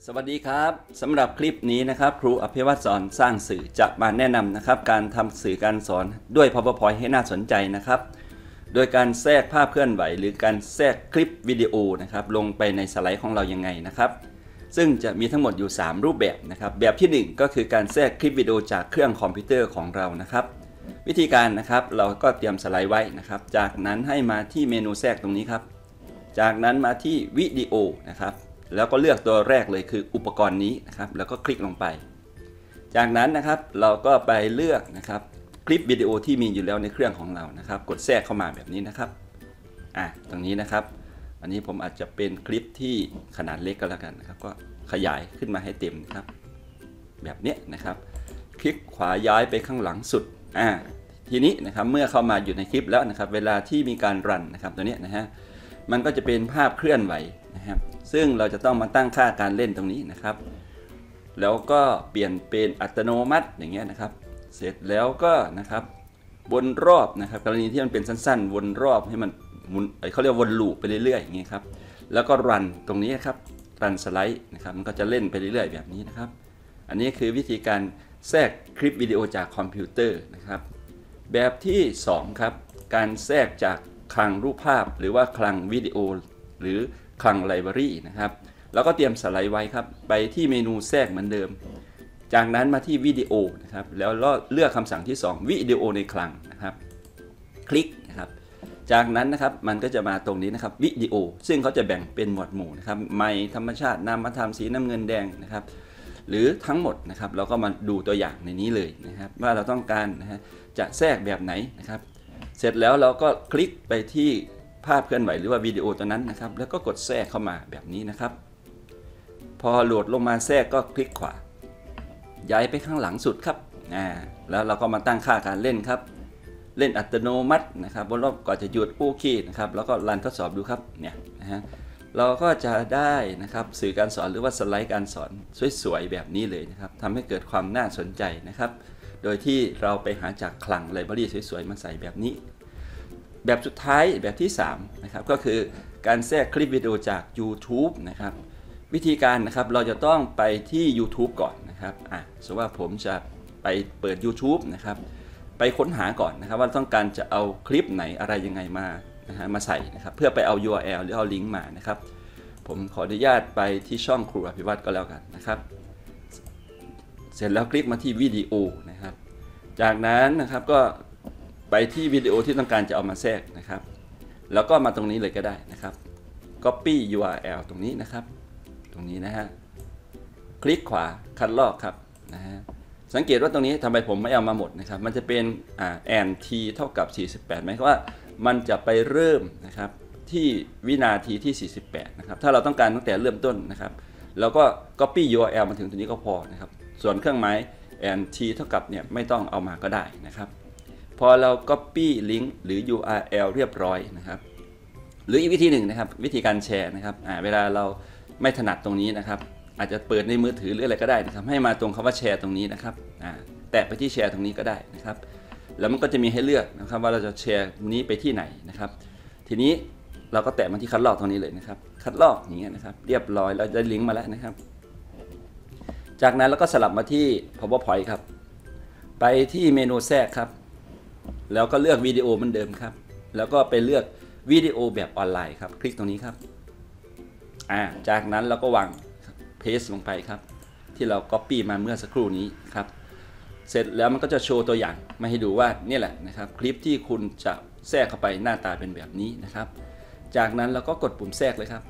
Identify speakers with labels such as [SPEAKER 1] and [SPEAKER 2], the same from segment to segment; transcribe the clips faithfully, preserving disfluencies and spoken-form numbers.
[SPEAKER 1] สวัสดีครับสำหรับคลิปนี้นะครับครูอภิวัตรสอนสร้างสื่อจะมาแนะนำนะครับการทำสื่อการสอนด้วย PowerPoint ให้น่าสนใจนะครับโดยการแทรกภาพเคลื่อนไหวหรือการแทรกคลิปวิดีโอนะครับลงไปในสไลด์ของเรายังไงนะครับซึ่งจะมีทั้งหมดอยู่สามรูปแบบนะครับแบบที่หนึ่งก็คือการแทรกคลิปวิดีโอจากเครื่องคอมพิวเตอร์ของเรานะครับวิธีการนะครับเราก็เตรียมสไลด์ไว้นะครับจากนั้นให้มาที่เมนูแทรกตรงนี้ครับจากนั้นมาที่วิดีโอนะครับแล้วก็เลือกตัวแรกเลยคืออุปกรณ์นี้นะครับแล้วก็คลิกลงไปจากนั้นนะครับเราก็ไปเลือกนะครับคลิปวิดีโอที่มีอยู่แล้วในเครื่องของเรานะครับกดแทรกเข้ามาแบบนี้นะครับอ่ะตรงนี้นะครับอันนี้ผมอาจจะเป็นคลิปที่ขนาดเล็กก็แล้วกันนะครับก็ขยายขึ้นมาให้เต็มนะครับแบบนี้นะครับคลิกขวาย้ายไปข้างหลังสุดอ่าทีนี้นะครับเมื่อเข้ามาอยู่ในคลิปแล้วนะครับเวลาที่มีการรันนะครับตัวนี้นะฮะมันก็จะเป็นภาพเคลื่อนไหวนะครับซึ่งเราจะต้องมาตั้งค่าการเล่นตรงนี้นะครับแล้วก็เปลี่ยนเป็นอัตโนมัติอย่างเงี้ยนะครับเสร็จแล้วก็นะครับวนรอบนะครับกรณีที่มันเป็นสั้นๆวนรอบให้มันหมุนเขาเรียกวนลูปไปเรื่อยๆอย่างเงี้ยครับแล้วก็รันตรงนี้ครับรันสไลด์นะครับมันก็จะเล่นไปเรื่อยๆแบบนี้นะครับอันนี้คือวิธีการแทรกคลิปวิดีโอจากคอมพิวเตอร์นะครับแบบที่สองครับการแทรกจากคลังรูปภาพหรือว่าคลังวิดีโอหรือคลังไลบรารีนะครับแล้วก็เตรียมสไลด์ไว้ครับไปที่เมนูแทรกเหมือนเดิมจากนั้นมาที่วิดีโอนะครับแล้วเลือกคำสั่งที่สองวิดีโอในคลังนะครับคลิกนะครับจากนั้นนะครับมันก็จะมาตรงนี้นะครับวิดีโอซึ่งเขาจะแบ่งเป็นหมวดหมู่นะครับไมค์ธรรมชาตินามธรรมสีน้ำเงินแดงนะครับหรือทั้งหมดนะครับเราก็มาดูตัวอย่างในนี้เลยนะครับว่าเราต้องการนะฮะจะแทรกแบบไหนนะครับเสร็จแล้วเราก็คลิกไปที่ภาพเคลื่อนไหวหรือว่าวิดีโอตัวนั้นนะครับแล้วก็กดแทรกเข้ามาแบบนี้นะครับพอโหลดลงมาแทรกก็คลิกขวาย้ายไปข้างหลังสุดครับอ่าแล้วเราก็มาตั้งค่าการเล่นครับเล่นอัตโนมัตินะครับบนรอบก่อนจะหยุดโอเคนะครับแล้วก็รันทดสอบดูครับเนี่ยนะฮะเราก็จะได้นะครับสื่อการสอนหรือว่าสไลด์การสอนสวยๆแบบนี้เลยนะครับทำให้เกิดความน่าสนใจนะครับโดยที่เราไปหาจากคลังไลบรารีสวยๆมาใส่แบบนี้แบบสุดท้ายแบบที่สามนะครับก็คือการแทรกคลิปวิดีโอจาก YouTube นะครับวิธีการนะครับเราจะต้องไปที่ YouTube ก่อนนะครับอ่ะสมมติว่าผมจะไปเปิด YouTube นะครับไปค้นหาก่อนนะครับว่าต้องการจะเอาคลิปไหนอะไรยังไงมานะฮะมาใส่นะครับเพื่อไปเอา ยู อาร์ แอล หรือเอาลิงก์มานะครับผมขออนุญาตไปที่ช่องครูอภิวัตรก็แล้วกันนะครับเสร็จแล้วคลิกมาที่วิดีโอนะครับจากนั้นนะครับก็ไปที่วิดีโอที่ต้องการจะเอามาแทรกนะครับแล้วก็มาตรงนี้เลยก็ได้นะครับ Copy ยู อาร์ แอล ตรงนี้นะครับตรงนี้นะฮะคลิกขวาคัดลอกครับนะฮะสังเกตว่าตรงนี้ทำไมผมไม่เอามาหมดนะครับมันจะเป็นอ่า แอน ที เท่ากับสี่สิบแปดหมายความว่ามันจะไปเริ่มนะครับที่วินาทีที่สี่สิบแปดนะครับถ้าเราต้องการตั้งแต่เริ่มต้นนะครับเราก็ Copy ยู อาร์ แอล มาถึงตรงนี้ก็พอนะครับส่วนเครื่องหมาย แอน ที เท่ากับเนี่ยไม่ต้องเอามาก็ได้นะครับพอเรา Copy ลิงก์หรือ ยู อาร์ แอล เรียบร้อยนะครับหรืออีกวิธีหนึ่งนะครับวิธีการแชร์นะครับเวลาเราไม่ถนัดตรงนี้นะครับอาจจะเปิดในมือถือหรืออะไรก็ได้นะครับให้มาตรงคำว่าแชร์ตรงนี้นะครับแตะไปที่แชร์ตรงนี้ก็ได้นะครับแล้วมันก็จะมีให้เลือกนะครับว่าเราจะแชร์นี้ไปที่ไหนนะครับทีนี้เราก็แตะมาที่คัดลอกตรงนี้เลยนะครับคัดลอกอย่างเงี้ยนะครับเรียบร้อยเราได้ลิงก์มาแล้วนะครับจากนั้นเราก็สลับมาที่ PowerPoint ครับไปที่เมนูแทรกครับแล้วก็เลือกวิดีโอเหมือนเดิมครับแล้วก็ไปเลือกวิดีโอแบบออนไลน์ครับคลิกตรงนี้ครับอ่าจากนั้นเราก็วางเพสลงไปครับที่เรา Copy มาเมื่อสักครู่นี้ครับเสร็จแล้วมันก็จะโชว์ตัวอย่างมาให้ดูว่านี่แหละนะครับคลิปที่คุณจะแทรกเข้าไปหน้าตาเป็นแบบนี้นะครับจากนั้นเราก็กดปุ่มแทรกเลยครับ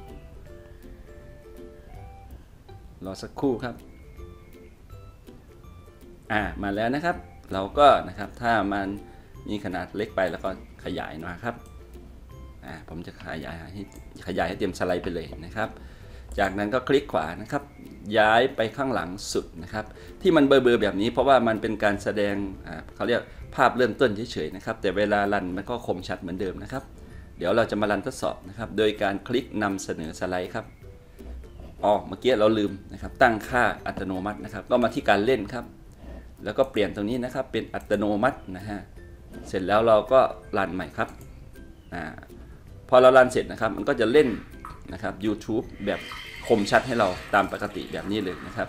[SPEAKER 1] รอสักครู่ครับอ่ามาแล้วนะครับเราก็นะครับถ้ามันมีขนาดเล็กไปแล้วก็ขยายหน่อยครับอ่าผมจะขยายให้ขยายให้เต็มสไลด์ไปเลยนะครับจากนั้นก็คลิกขวานะครับย้ายไปข้างหลังสุดนะครับที่มันเบลอๆแบบนี้เพราะว่ามันเป็นการแสดงอ่าเขาเรียกภาพเริ่มต้นเฉยๆนะครับแต่เวลารันมันก็คมชัดเหมือนเดิมนะครับเดี๋ยวเราจะมารันทดสอบนะครับโดยการคลิกนำเสนอสไลด์ครับอ๋อเมื่อกี้เราลืมนะครับตั้งค่าอัตโนมัตินะครับก็มาที่การเล่นครับแล้วก็เปลี่ยนตรงนี้นะครับเป็นอัตโนมัตินะฮะเสร็จแล้วเราก็รันใหม่ครับอ่าพอเรารันเสร็จนะครับมันก็จะเล่นนะครับ YouTube แบบคมชัดให้เราตามปกติแบบนี้เลยนะครับ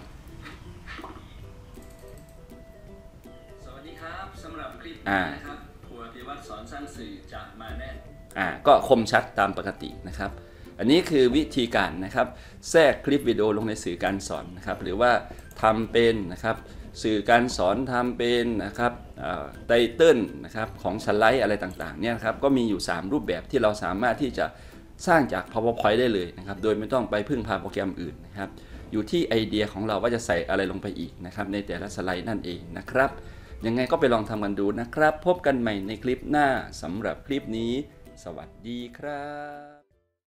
[SPEAKER 1] สวัสดีครับสำหรับคลิปนี้นะครับครูอภิวัตรสอนสร้างสื่อจะมาแน่อ่าก็คมชัดตามปกตินะครับอันนี้คือวิธีการนะครับแทรกคลิปวิดีโอลงในสื่อการสอนนะครับหรือว่าทำเป็นนะครับสื่อการสอนทำเป็นนะครับไตเติ้ลนะครับของสไลด์อะไรต่างๆเนี่ยครับก็มีอยู่สามรูปแบบที่เราสามารถที่จะสร้างจาก PowerPoint ได้เลยนะครับโดยไม่ต้องไปพึ่งพาโปรแกรมอื่นนะครับอยู่ที่ไอเดียของเราว่าจะใส่อะไรลงไปอีกนะครับในแต่ละสไลด์นั่นเองนะครับยังไงก็ไปลองทำกันดูนะครับพบกันใหม่ในคลิปหน้าสำหรับคลิปนี้สวัสดีครับ